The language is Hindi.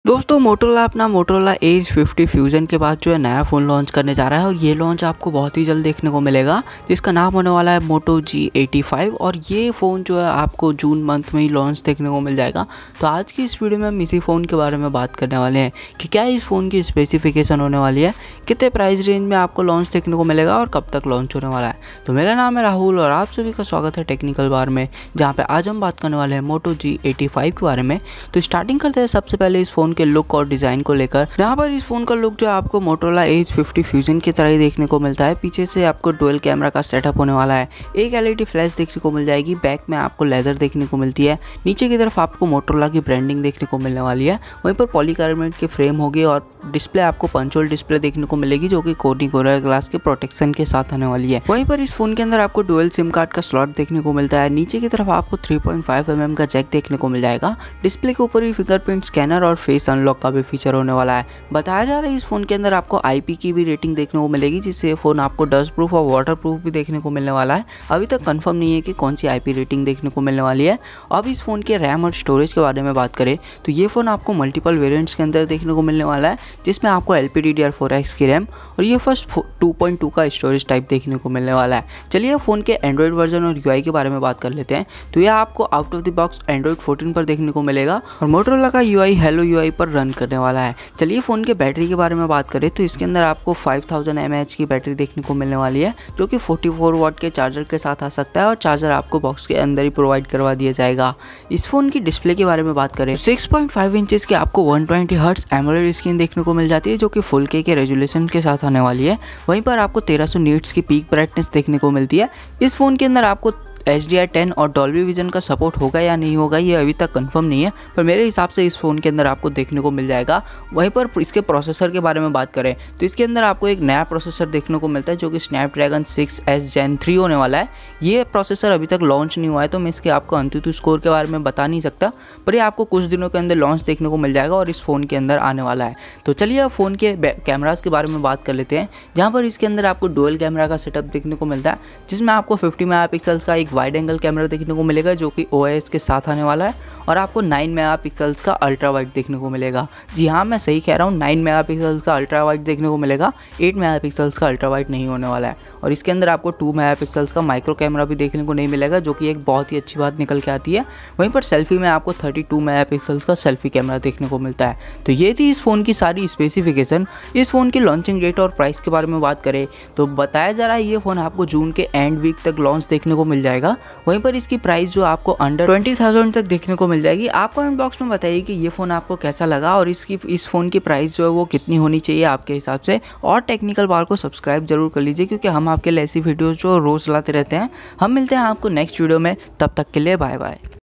दोस्तों मोटोरोला अपना मोटोरोला एज 50 फ्यूजन के बाद जो है नया फ़ोन लॉन्च करने जा रहा है और ये लॉन्च आपको बहुत ही जल्द देखने को मिलेगा जिसका नाम होने वाला है मोटो G85 और ये फ़ोन जो है आपको जून मंथ में ही लॉन्च देखने को मिल जाएगा। तो आज की इस वीडियो में हम इसी फ़ोन के बारे में बात करने वाले हैं कि क्या इस फ़ोन की स्पेसिफिकेशन होने वाली है, कितने प्राइस रेंज में आपको लॉन्च देखने को मिलेगा और कब तक लॉन्च होने वाला है। तो मेरा नाम है राहुल और आप सभी का स्वागत है टेक्निकल बार में, जहाँ पर आज हम बात करने वाले हैं मोटो G85 के बारे में। तो स्टार्टिंग करते हैं सबसे पहले इस फ़ोन के लुक और डिज़ाइन को लेकर, जहाँ पर इस फोन का लुक जो है आपको मोटोरोला एज 50 फ्यूजन की तरह ही देखने को मिलता है। पीछे से आपको डुअल कैमरा का सेटअप होने वाला है, एक एलईडी फ्लैश देखने को मिल जाएगी, बैक में आपको लेदर देखने को मिलती है, नीचे की तरफ आपको मोटोरोला की ब्रांडिंग देखने को मिलने वाली है। वहीं पर पॉलीकार्बोनेट की फ्रेम होगी और डिस्प्ले आपको पंच होल डिस्प्ले देखने को मिलेगी जो कि कोर्निंग गोरिल्ला ग्लास के प्रोटेक्शन के साथ आने वाली है। वहीं पर इस फोन के अंदर आपको डुअल सिम कार्ड का स्लॉट देखने को मिलता है। नीचे की तरफ आपको 3.5 mm का जैक देखने को मिल जाएगा। डिस्प्ले के ऊपर ही फिंगरप्रिंट स्कैनर और फेस अनलॉक का भी फीचर होने वाला है। बताया जा रहा है इस फोन के अंदर आपको IP की भी रेटिंग देखने को मिलेगी, जिससे ये फोन आपको डस्ट प्रूफ और वाटर प्रूफ भी देखने को मिलने वाला है। अभी तक कंफर्म नहीं है कि कौन सी IP रेटिंग देखने को मिलने वाली है। अब इस फोन के रैम और स्टोरेज के बारे में बात करें तो ये फोन आपको मल्टीपल वेरिएंट्स के अंदर देखने को मिलने वाला है, जिसमें आपको LPDDR4X की रैम और ये फर्स्ट 2.2 का स्टोरेज टाइप देखने को मिलने वाला है। चलिए फ़ोन के एंड्रॉइड वर्जन और UI के बारे में बात कर लेते हैं। तो यह आपको out of the box Android 14 पर देखने को मिलेगा और मोटोरोला का UI हेलो UI पर रन करने वाला है। चलिए फ़ोन के बैटरी के बारे में बात करें तो इसके अंदर आपको 5000 mAh की बैटरी देखने को मिलने वाली है, जो कि 44 वाट के चार्जर के साथ आ सकता है और चार्जर आपको बॉक्स के अंदर ही प्रोवाइड करवा दिया जाएगा। इस फोन की डिस्प्ले के बारे में बात करें 6.5 इंचेस की आपको 120 हर्ट्ज एमोलेड स्क्रीन देखने को मिल जाती है, जो कि फुल के रेजोल्यूशन के साथ आने वाली है। वहीं पर आपको 1300 नीट्स की पीक ब्राइटनेस देखने को मिलती है। इस फोन के अंदर आपको HDR10 और डॉल्बी विजन का सपोर्ट होगा या नहीं होगा ये अभी तक कंफर्म नहीं है, पर मेरे हिसाब से इस फ़ोन के अंदर आपको देखने को मिल जाएगा। वहीं पर इसके प्रोसेसर के बारे में बात करें तो इसके अंदर आपको एक नया प्रोसेसर देखने को मिलता है, जो कि स्नैपड्रैगन 6S Gen 3 होने वाला है। ये प्रोसेसर अभी तक लॉन्च नहीं हुआ है, तो मैं इसके आपको अंतुतु स्कोर के बारे में बता नहीं सकता, पर ये आपको कुछ दिनों के अंदर लॉन्च देखने को मिल जाएगा और इस फ़ोन के अंदर आने वाला है। तो चलिए फ़ोन के कैमरास के बारे में बात कर लेते हैं, जहाँ पर इसके अंदर आपको डुअल कैमरा का सेटअप देखने को मिलता है, जिसमें आपको 50 मेगापिक्सल्स का एक वाइड एंगल कैमरा देखने को मिलेगा, जो कि OIS के साथ आने वाला है, और आपको 9 मेगापिक्सल्स का अल्ट्रा वाइड देखने को मिलेगा। जी हाँ, मैं सही कह रहा हूँ, 9 मेगापिक्सल्स का अल्ट्रा वाइड देखने को मिलेगा, 8 मेगापिक्सल्स का अल्ट्रा वाइड नहीं होने वाला है। और इसके अंदर आपको 2 मेगापिक्सल्स का माइक्रो कैमरा भी देखने को नहीं मिलेगा, जो कि एक बहुत ही अच्छी बात निकल के आती है। वहीं पर सेल्फी में आपको 32 मेगापिक्सल्स का सेल्फी कैमरा देखने को मिलता है। तो ये थी इस फ़ोन की सारी स्पेसिफिकेशन। इस फ़ोन की लॉन्चिंग डेट और प्राइस के बारे में बात करें तो बताया जा रहा है ये फ़ोन आपको जून के एंड वीक तक लॉन्च देखने को मिल जाएगा। वहीं पर इसकी प्राइस जो आपको अंडर 20,000 तक देखने को मिल जाएगी। आप कमेंट बॉक्स में बताइए कि ये फ़ोन आपको कैसा लगा और इस फ़ोन की प्राइस जो है वो कितनी होनी चाहिए आपके हिसाब से। और टेक्निकल बार को सब्सक्राइब जरूर कर लीजिए, क्योंकि हम आपके लिए ऐसी वीडियोज़ जो रोज़ लाते रहते हैं। हम मिलते हैं आपको नेक्स्ट वीडियो में, तब तक के लिए बाय बाय।